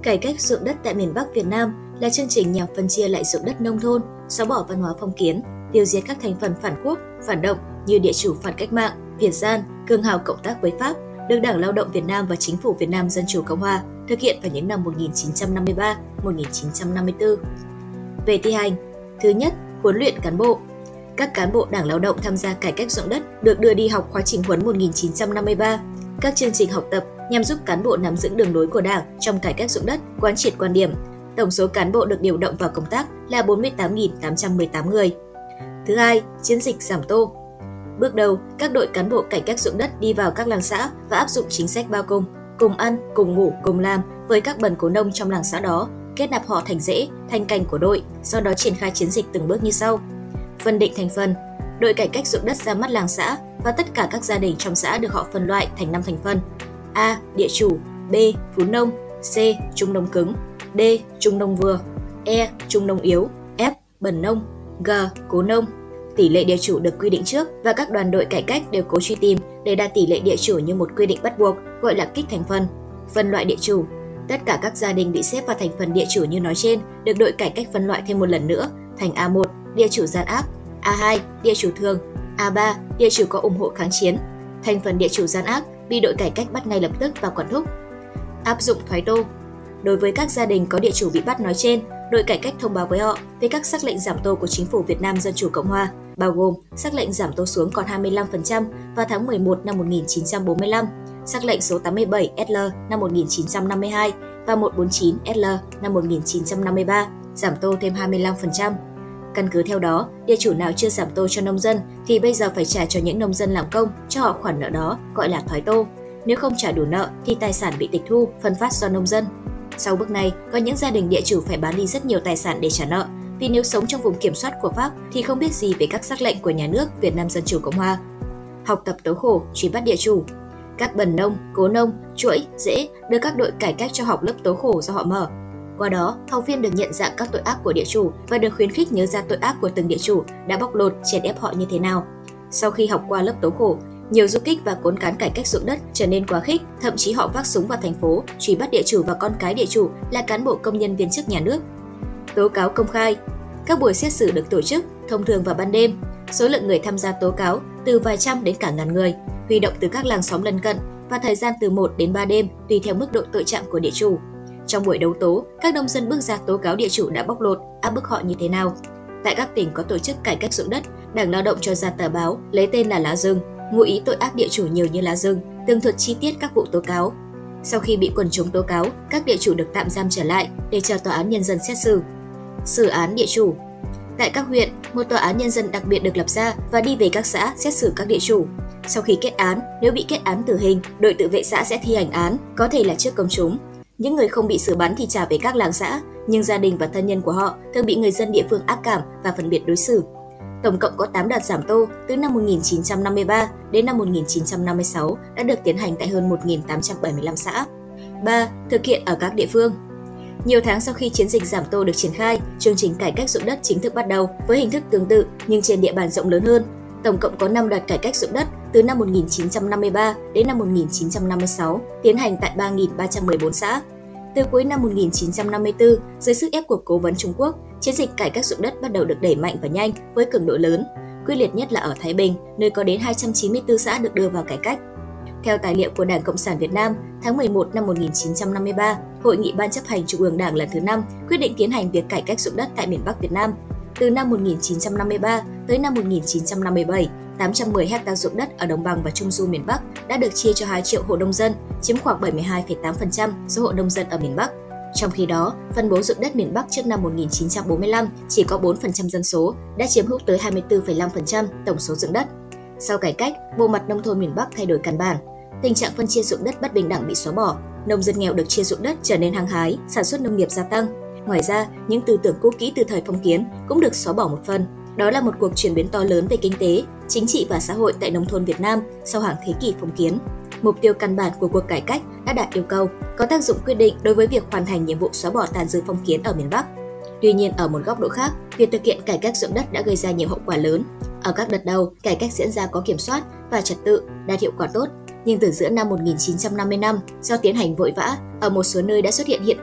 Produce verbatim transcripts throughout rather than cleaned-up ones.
Cải cách ruộng đất tại miền Bắc Việt Nam là chương trình nhằm phân chia lại ruộng đất nông thôn, xóa bỏ văn hóa phong kiến, tiêu diệt các thành phần phản quốc, phản động như địa chủ phản cách mạng, Việt gian, cường hào cộng tác với Pháp, được Đảng Lao động Việt Nam và Chính phủ Việt Nam Dân chủ Cộng hòa thực hiện vào những năm một nghìn chín trăm năm mươi ba đến một nghìn chín trăm năm mươi tư. Về thi hành, thứ nhất, huấn luyện cán bộ. Các cán bộ Đảng Lao động tham gia cải cách ruộng đất được đưa đi học khóa chỉnh huấn một nghìn chín trăm năm mươi ba. Các chương trình học tập nhằm giúp cán bộ nắm vững đường lối của Đảng trong cải cách ruộng đất, quán triệt quan điểm. Tổng số cán bộ được điều động vào công tác là bốn mươi tám nghìn tám trăm mười tám người. Thứ hai, chiến dịch giảm tô. Bước đầu, các đội cán bộ cải cách ruộng đất đi vào các làng xã và áp dụng chính sách bao cùng, cùng ăn, cùng ngủ, cùng làm với các bần cố nông trong làng xã đó, kết nạp họ thành rễ, thành cành của đội, sau đó triển khai chiến dịch từng bước như sau. Phân định thành phần. Đội cải cách ruộng đất ra mắt làng xã và tất cả các gia đình trong xã được họ phân loại thành năm thành phần. A. Địa chủ. B. Phú nông. C. Trung nông cứng. D. Trung nông vừa. E. Trung nông yếu. F. Bần nông. G. Cố nông. Tỷ lệ địa chủ được quy định trước và các đoàn đội cải cách đều cố truy tìm để đạt tỷ lệ địa chủ như một quy định bắt buộc, gọi là kích thành phần. Phân loại địa chủ. Tất cả các gia đình bị xếp vào thành phần địa chủ như nói trên được đội cải cách phân loại thêm một lần nữa thành A một, địa chủ gian ác, A hai, địa chủ thường, A ba, địa chủ có ủng hộ kháng chiến. Thành phần địa chủ gian ác bị đội cải cách bắt ngay lập tức và quản thúc. Áp dụng thoái tô. Đối với các gia đình có địa chủ bị bắt nói trên, đội cải cách thông báo với họ về các sắc lệnh giảm tô của Chính phủ Việt Nam Dân chủ Cộng hòa, bao gồm sắc lệnh giảm tô xuống còn hai mươi lăm phần trăm vào tháng mười một năm một nghìn chín trăm bốn mươi lăm, sắc lệnh số tám mươi bảy S L năm một nghìn chín trăm năm mươi hai và một trăm bốn mươi chín S L năm một nghìn chín trăm năm mươi ba, giảm tô thêm hai mươi lăm phần trăm. Căn cứ theo đó, địa chủ nào chưa giảm tô cho nông dân thì bây giờ phải trả cho những nông dân làm công cho họ khoản nợ đó, gọi là thoái tô. Nếu không trả đủ nợ thì tài sản bị tịch thu, phân phát cho nông dân. Sau bước này, có những gia đình địa chủ phải bán đi rất nhiều tài sản để trả nợ, vì nếu sống trong vùng kiểm soát của Pháp thì không biết gì về các sắc lệnh của nhà nước Việt Nam Dân chủ Cộng hòa. Học tập tố khổ, truy bắt địa chủ. Các bần nông, cố nông, chuỗi, rễ đưa các đội cải cách cho học lớp tố khổ do họ mở. Qua đó, học viên được nhận dạng các tội ác của địa chủ và được khuyến khích nhớ ra tội ác của từng địa chủ đã bóc lột, chèn ép họ như thế nào. Sau khi học qua lớp tố khổ, nhiều du kích và cốn cán cải cách ruộng đất trở nên quá khích, thậm chí họ vác súng vào thành phố, truy bắt địa chủ và con cái địa chủ là cán bộ công nhân viên chức nhà nước. Tố cáo công khai. Các buổi xét xử được tổ chức thông thường vào ban đêm. Số lượng người tham gia tố cáo từ vài trăm đến cả ngàn người, huy động từ các làng xóm lân cận và thời gian từ một đến ba đêm tùy theo mức độ tội trạng của địa chủ. Trong buổi đấu tố, các nông dân bước ra tố cáo địa chủ đã bóc lột, áp bức họ như thế nào. Tại các tỉnh có tổ chức cải cách ruộng đất, Đảng Lao động cho ra tờ báo lấy tên là Lá Rừng, ngụ ý tội ác địa chủ nhiều như lá rừng, tường thuật chi tiết các vụ tố cáo. Sau khi bị quần chúng tố cáo, các địa chủ được tạm giam trở lại để chờ tòa án nhân dân xét xử. Xử án địa chủ. Tại các huyện, một tòa án nhân dân đặc biệt được lập ra và đi về các xã xét xử các địa chủ. Sau khi kết án, nếu bị kết án tử hình, đội tự vệ xã sẽ thi hành án, có thể là trước công chúng. Những người không bị xử bắn thì trả về các làng xã, nhưng gia đình và thân nhân của họ thường bị người dân địa phương ác cảm và phân biệt đối xử. Tổng cộng có tám đợt giảm tô từ năm một nghìn chín trăm năm mươi ba đến năm một nghìn chín trăm năm mươi sáu đã được tiến hành tại hơn một nghìn tám trăm bảy mươi lăm xã. ba. Thực hiện ở các địa phương. Nhiều tháng sau khi chiến dịch giảm tô được triển khai, chương trình cải cách ruộng đất chính thức bắt đầu với hình thức tương tự nhưng trên địa bàn rộng lớn hơn. Tổng cộng có năm đợt cải cách ruộng đất từ năm một nghìn chín trăm năm mươi ba đến năm một nghìn chín trăm năm mươi sáu tiến hành tại ba nghìn ba trăm mười bốn xã. Từ cuối năm một nghìn chín trăm năm mươi tư, dưới sức ép của cố vấn Trung Quốc, chiến dịch cải cách ruộng đất bắt đầu được đẩy mạnh và nhanh với cường độ lớn. Quyết liệt nhất là ở Thái Bình, nơi có đến hai trăm chín mươi tư xã được đưa vào cải cách. Theo tài liệu của Đảng Cộng sản Việt Nam, tháng mười một năm một nghìn chín trăm năm mươi ba, Hội nghị Ban chấp hành Trung ương Đảng lần thứ năm quyết định tiến hành việc cải cách ruộng đất tại miền Bắc Việt Nam. Từ năm một nghìn chín trăm năm mươi ba tới năm một nghìn chín trăm năm mươi bảy, tám trăm mười ha ruộng đất ở Đồng bằng và Trung du miền Bắc đã được chia cho hai triệu hộ nông dân, chiếm khoảng bảy mươi hai phẩy tám phần trăm số hộ nông dân ở miền Bắc. Trong khi đó, phân bố ruộng đất miền Bắc trước năm một nghìn chín trăm bốn mươi lăm chỉ có bốn phần trăm dân số, đã chiếm hữu tới hai mươi tư phẩy năm phần trăm tổng số ruộng đất. Sau cải cách, bộ mặt nông thôn miền Bắc thay đổi căn bản. Tình trạng phân chia ruộng đất bất bình đẳng bị xóa bỏ, nông dân nghèo được chia ruộng đất trở nên hăng hái, sản xuất nông nghiệp gia tăng. Ngoài ra, những tư tưởng cũ kỹ từ thời phong kiến cũng được xóa bỏ một phần. Đó là một cuộc chuyển biến to lớn về kinh tế, chính trị và xã hội tại nông thôn Việt Nam sau hàng thế kỷ phong kiến. Mục tiêu căn bản của cuộc cải cách đã đạt yêu cầu, có tác dụng quyết định đối với việc hoàn thành nhiệm vụ xóa bỏ tàn dư phong kiến ở miền Bắc. Tuy nhiên, ở một góc độ khác, việc thực hiện cải cách ruộng đất đã gây ra nhiều hậu quả lớn. Ở các đợt đầu, cải cách diễn ra có kiểm soát và trật tự, đạt hiệu quả tốt. Nhưng từ giữa năm một nghìn chín trăm năm mươi lăm, do tiến hành vội vã, ở một số nơi đã xuất hiện hiện tượng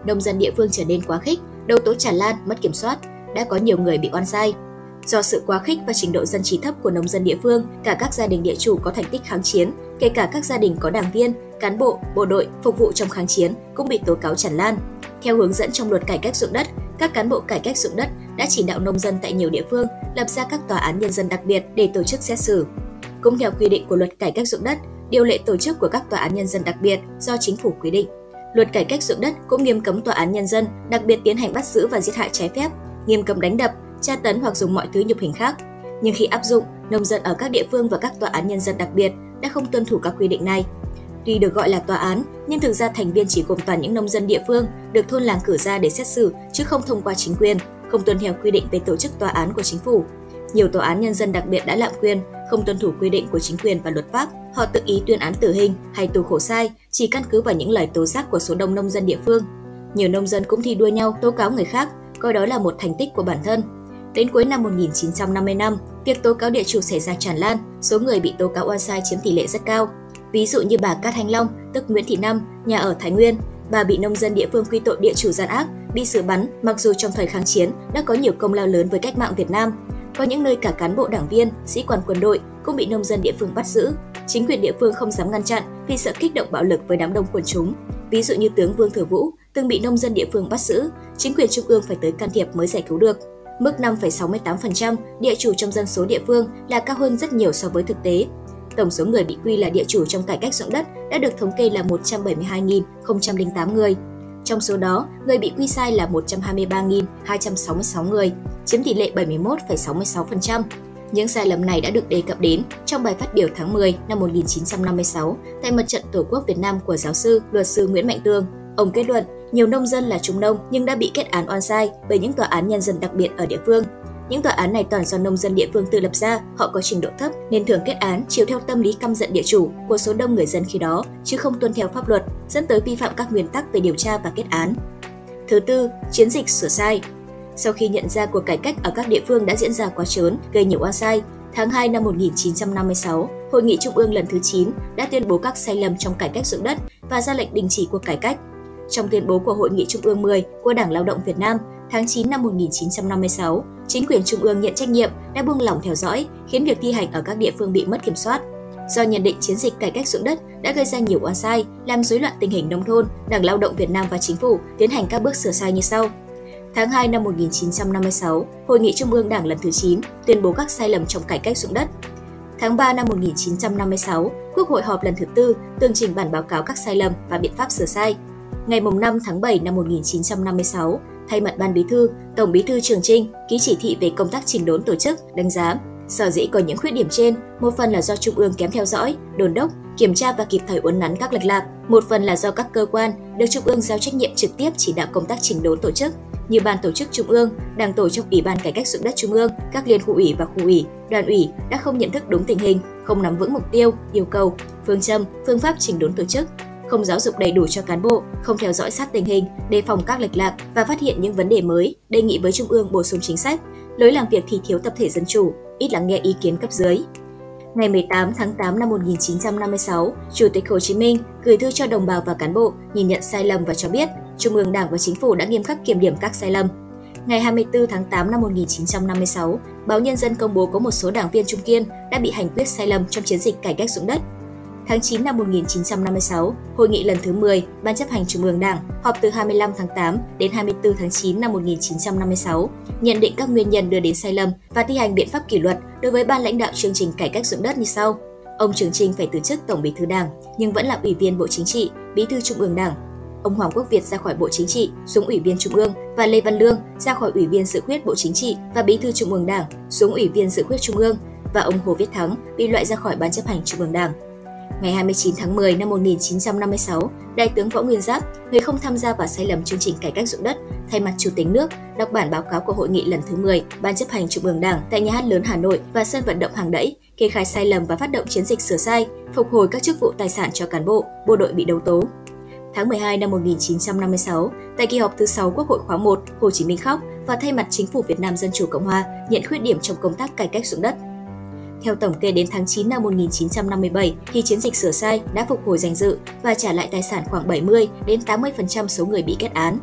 nông dân địa phương trở nên quá khích, đấu tố tràn lan, mất kiểm soát, đã có nhiều người bị oan sai. Do sự quá khích và trình độ dân trí thấp của nông dân địa phương, cả các gia đình địa chủ có thành tích kháng chiến, kể cả các gia đình có đảng viên, cán bộ, bộ đội phục vụ trong kháng chiến cũng bị tố cáo tràn lan. Theo hướng dẫn trong luật cải cách ruộng đất, các cán bộ cải cách ruộng đất đã chỉ đạo nông dân tại nhiều địa phương lập ra các tòa án nhân dân đặc biệt để tổ chức xét xử. Cũng theo quy định của luật cải cách ruộng đất, điều lệ tổ chức của các tòa án nhân dân đặc biệt do chính phủ quy định. Luật cải cách ruộng đất cũng nghiêm cấm tòa án nhân dân đặc biệt tiến hành bắt giữ và giết hại trái phép, nghiêm cấm đánh đập, tra tấn hoặc dùng mọi thứ nhục hình khác. Nhưng khi áp dụng, nông dân ở các địa phương và các tòa án nhân dân đặc biệt đã không tuân thủ các quy định này. Tuy được gọi là tòa án, nhưng thực ra thành viên chỉ gồm toàn những nông dân địa phương được thôn làng cử ra để xét xử chứ không thông qua chính quyền, không tuân theo quy định về tổ chức tòa án của chính phủ. Nhiều tòa án nhân dân đặc biệt đã lạm quyền, không tuân thủ quy định của chính quyền và luật pháp. Họ tự ý tuyên án tử hình hay tù khổ sai chỉ căn cứ vào những lời tố giác của số đông nông dân địa phương. Nhiều nông dân cũng thi đua nhau tố cáo người khác, coi đó là một thành tích của bản thân. Đến cuối năm một nghìn chín trăm năm mươi lăm, việc tố cáo địa chủ xảy ra tràn lan, số người bị tố cáo oan sai chiếm tỷ lệ rất cao. Ví dụ như bà Cát Thanh Long, tức Nguyễn Thị Năm, nhà ở Thái Nguyên, bà bị nông dân địa phương quy tội địa chủ gian ác, bị xử bắn, mặc dù trong thời kháng chiến đã có nhiều công lao lớn với cách mạng Việt Nam. Có những nơi cả cán bộ đảng viên, sĩ quan quân đội cũng bị nông dân địa phương bắt giữ. Chính quyền địa phương không dám ngăn chặn vì sợ kích động bạo lực với đám đông quần chúng. Ví dụ như tướng Vương Thừa Vũ từng bị nông dân địa phương bắt giữ, chính quyền trung ương phải tới can thiệp mới giải cứu được. Mức năm phẩy sáu mươi tám phần trăm địa chủ trong dân số địa phương là cao hơn rất nhiều so với thực tế. Tổng số người bị quy là địa chủ trong cải cách ruộng đất đã được thống kê là một trăm bảy mươi hai nghìn không trăm lẻ tám người. Trong số đó, người bị quy sai là một trăm hai mươi ba nghìn hai trăm sáu mươi sáu người, chiếm tỷ lệ bảy mươi mốt phẩy sáu mươi sáu phần trăm. Những sai lầm này đã được đề cập đến trong bài phát biểu tháng mười năm một nghìn chín trăm năm mươi sáu tại Mặt trận Tổ quốc Việt Nam của giáo sư, luật sư Nguyễn Mạnh Tường. Ông kết luận, nhiều nông dân là trung nông nhưng đã bị kết án oan sai bởi những tòa án nhân dân đặc biệt ở địa phương. Những tòa án này toàn do nông dân địa phương tự lập ra, họ có trình độ thấp nên thường kết án chiếu theo tâm lý căm giận địa chủ của số đông người dân khi đó, chứ không tuân theo pháp luật, dẫn tới vi phạm các nguyên tắc về điều tra và kết án. Thứ tư, chiến dịch sửa sai. Sau khi nhận ra cuộc cải cách ở các địa phương đã diễn ra quá trớn, gây nhiều oan sai, tháng hai năm một nghìn chín trăm năm mươi sáu, Hội nghị Trung ương lần thứ chín đã tuyên bố các sai lầm trong cải cách ruộng đất và ra lệnh đình chỉ cuộc cải cách. Trong tuyên bố của Hội nghị Trung ương mười của Đảng Lao động Việt Nam tháng chín năm một nghìn chín trăm năm mươi sáu, chính quyền trung ương nhận trách nhiệm đã buông lỏng theo dõi, khiến việc thi hành ở các địa phương bị mất kiểm soát. Do nhận định chiến dịch cải cách ruộng đất đã gây ra nhiều oan sai, làm rối loạn tình hình nông thôn, Đảng Lao động Việt Nam và Chính phủ tiến hành các bước sửa sai như sau. Tháng hai năm một nghìn chín trăm năm mươi sáu, Hội nghị Trung ương Đảng lần thứ chín tuyên bố các sai lầm trong cải cách ruộng đất. Tháng ba năm một nghìn chín trăm năm mươi sáu, Quốc hội họp lần thứ tư tường trình bản báo cáo các sai lầm và biện pháp sửa sai. Ngày năm tháng bảy năm một nghìn chín trăm năm mươi sáu, thay mặt Ban Bí thư, Tổng Bí thư Trường Chinh ký chỉ thị về công tác chỉnh đốn tổ chức, đánh giá. Sở dĩ có những khuyết điểm trên, một phần là do Trung ương kém theo dõi, đôn đốc, kiểm tra và kịp thời uốn nắn các lệch lạc, một phần là do các cơ quan được Trung ương giao trách nhiệm trực tiếp chỉ đạo công tác chỉnh đốn tổ chức, như Ban Tổ chức Trung ương, Đảng tổ trong Ủy ban Cải cách ruộng đất Trung ương, các liên khu ủy và khu ủy, đoàn ủy đã không nhận thức đúng tình hình, không nắm vững mục tiêu, yêu cầu, phương châm, phương pháp chỉnh đốn tổ chức, không giáo dục đầy đủ cho cán bộ, không theo dõi sát tình hình, đề phòng các lệch lạc và phát hiện những vấn đề mới, đề nghị với Trung ương bổ sung chính sách, lối làm việc thì thiếu tập thể dân chủ, ít lắng nghe ý kiến cấp dưới. Ngày mười tám tháng tám năm một nghìn chín trăm năm mươi sáu, Chủ tịch Hồ Chí Minh gửi thư cho đồng bào và cán bộ nhìn nhận sai lầm và cho biết Trung ương Đảng và Chính phủ đã nghiêm khắc kiểm điểm các sai lầm. Ngày hai mươi tư tháng tám năm một nghìn chín trăm năm mươi sáu, báo Nhân dân công bố có một số đảng viên Trung Kiên đã bị hành quyết sai lầm trong chiến dịch cải cách ruộng đất. Tháng chín năm một nghìn chín trăm năm mươi sáu, Hội nghị lần thứ mười, Ban chấp hành Trung ương Đảng họp từ hai mươi lăm tháng tám đến hai mươi tư tháng chín năm một nghìn chín trăm năm mươi sáu, nhận định các nguyên nhân đưa đến sai lầm và thi hành biện pháp kỷ luật đối với ban lãnh đạo chương trình cải cách ruộng đất như sau. Ông Trường Chinh phải từ chức Tổng Bí thư Đảng, nhưng vẫn là Ủy viên Bộ Chính trị, Bí thư Trung ương Đảng. Ông Hoàng Quốc Việt ra khỏi Bộ Chính trị, xuống Ủy viên Trung ương và Lê Văn Lương ra khỏi Ủy viên Dự khuyết Bộ Chính trị và Bí thư Trung ương Đảng, xuống Ủy viên Dự khuyết Trung ương, và ông Hồ Viết Thắng bị loại ra khỏi Ban chấp hành Trung ương Đảng. Ngày hai mươi chín tháng mười năm một nghìn chín trăm năm mươi sáu, Đại tướng Võ Nguyên Giáp, người không tham gia vào sai lầm chương trình cải cách ruộng đất, thay mặt Chủ tịch nước đọc bản báo cáo của Hội nghị lần thứ mười, Ban chấp hành Trung ương Đảng tại Nhà hát lớn Hà Nội và sân vận động Hàng Đẫy, kê khai sai lầm và phát động chiến dịch sửa sai, phục hồi các chức vụ tài sản cho cán bộ, bộ đội bị đấu tố. Tháng mười hai năm một nghìn chín trăm năm mươi sáu, tại kỳ họp thứ sáu Quốc hội khóa một, Hồ Chí Minh khóc và thay mặt Chính phủ Việt Nam Dân chủ Cộng hòa nhận khuyết điểm trong công tác cải cách ruộng đất. Theo tổng kê đến tháng chín năm một nghìn chín trăm năm mươi bảy, thì chiến dịch sửa sai đã phục hồi danh dự và trả lại tài sản khoảng bảy mươi đến tám mươi phần trăm số người bị kết án.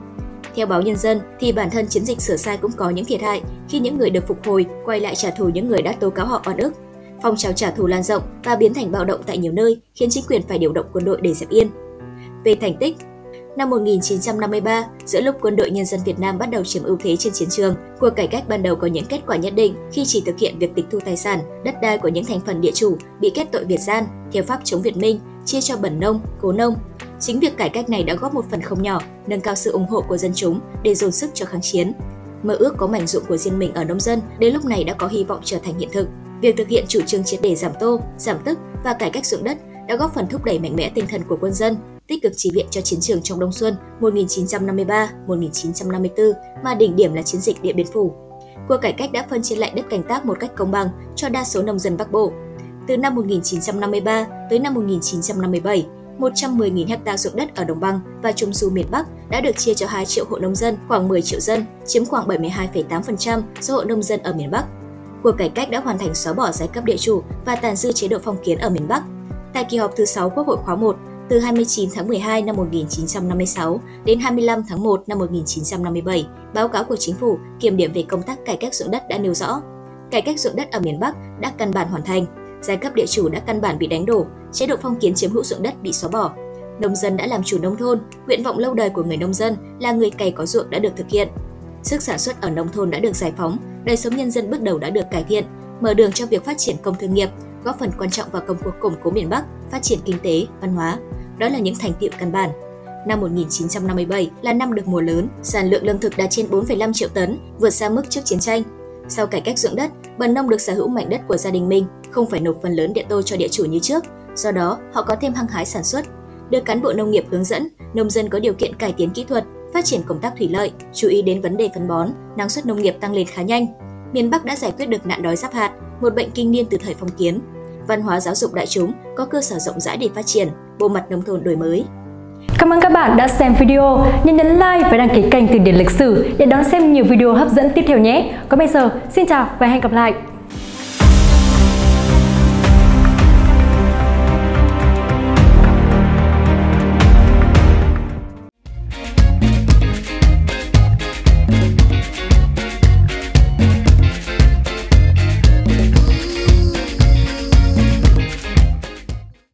Theo báo Nhân dân thì bản thân chiến dịch sửa sai cũng có những thiệt hại khi những người được phục hồi quay lại trả thù những người đã tố cáo họ oan ức. Phong trào trả thù lan rộng và biến thành bạo động tại nhiều nơi, khiến chính quyền phải điều động quân đội để dẹp yên. Về thành tích, năm một nghìn chín trăm năm mươi ba, giữa lúc Quân đội Nhân dân Việt Nam bắt đầu chiếm ưu thế trên chiến trường, cuộc cải cách ban đầu có những kết quả nhất định khi chỉ thực hiện việc tịch thu tài sản, đất đai của những thành phần địa chủ bị kết tội Việt gian theo pháp chống Việt Minh, chia cho bẩn nông, cố nông. Chính việc cải cách này đã góp một phần không nhỏ nâng cao sự ủng hộ của dân chúng để dồn sức cho kháng chiến. Mơ ước có mảnh ruộng của riêng mình ở nông dân đến lúc này đã có hy vọng trở thành hiện thực. Việc thực hiện chủ trương triệt để giảm tô, giảm tức và cải cách ruộng đất đã góp phần thúc đẩy mạnh mẽ tinh thần của quân dân, tích cực chi viện cho chiến trường trong Đông Xuân một nghìn chín trăm năm mươi ba đến một nghìn chín trăm năm mươi tư, mà đỉnh điểm là chiến dịch Điện Biên Phủ. Cuộc cải cách đã phân chia lại đất canh tác một cách công bằng cho đa số nông dân Bắc Bộ. Từ năm một nghìn chín trăm năm mươi ba tới năm một nghìn chín trăm năm mươi bảy, một trăm mười nghìn ha ruộng đất ở Đồng bằng và Trung du miền Bắc đã được chia cho hai triệu hộ nông dân, khoảng mười triệu dân, chiếm khoảng bảy mươi hai phẩy tám phần trăm số hộ nông dân ở miền Bắc. Cuộc cải cách đã hoàn thành xóa bỏ giai cấp địa chủ và tàn dư chế độ phong kiến ở miền Bắc. Tại kỳ họp thứ sáu Quốc hội khóa một, từ hai mươi chín tháng mười hai năm một nghìn chín trăm năm mươi sáu đến hai mươi lăm tháng một năm một nghìn chín trăm năm mươi bảy, báo cáo của Chính phủ kiểm điểm về công tác cải cách ruộng đất đã nêu rõ, cải cách ruộng đất ở miền Bắc đã căn bản hoàn thành, giai cấp địa chủ đã căn bản bị đánh đổ, chế độ phong kiến chiếm hữu ruộng đất bị xóa bỏ. Nông dân đã làm chủ nông thôn, nguyện vọng lâu đời của người nông dân là người cày có ruộng đã được thực hiện. Sức sản xuất ở nông thôn đã được giải phóng, đời sống nhân dân bước đầu đã được cải thiện, mở đường cho việc phát triển công thương nghiệp, góp phần quan trọng vào công cuộc củng cố miền Bắc, phát triển kinh tế, văn hóa. Đó là những thành tựu căn bản. Năm một nghìn chín trăm năm mươi bảy là năm được mùa lớn, sản lượng lương thực đạt trên bốn phẩy năm triệu tấn, vượt xa mức trước chiến tranh. Sau cải cách ruộng đất, bần nông được sở hữu mảnh đất của gia đình mình, không phải nộp phần lớn địa tô cho địa chủ như trước. Do đó, họ có thêm hăng hái sản xuất. Được cán bộ nông nghiệp hướng dẫn, nông dân có điều kiện cải tiến kỹ thuật, phát triển công tác thủy lợi, chú ý đến vấn đề phân bón, năng suất nông nghiệp tăng lên khá nhanh. Miền Bắc đã giải quyết được nạn đói giáp hạt, một bệnh kinh niên từ thời phong kiến. Văn hóa giáo dục đại chúng có cơ sở rộng rãi để phát triển, bộ mặt nông thôn đổi mới. Cảm ơn các bạn đã xem video. Nhớ nhấn like và đăng ký kênh Từ điển lịch sử để đón xem nhiều video hấp dẫn tiếp theo nhé. Còn bây giờ, xin chào và hẹn gặp lại.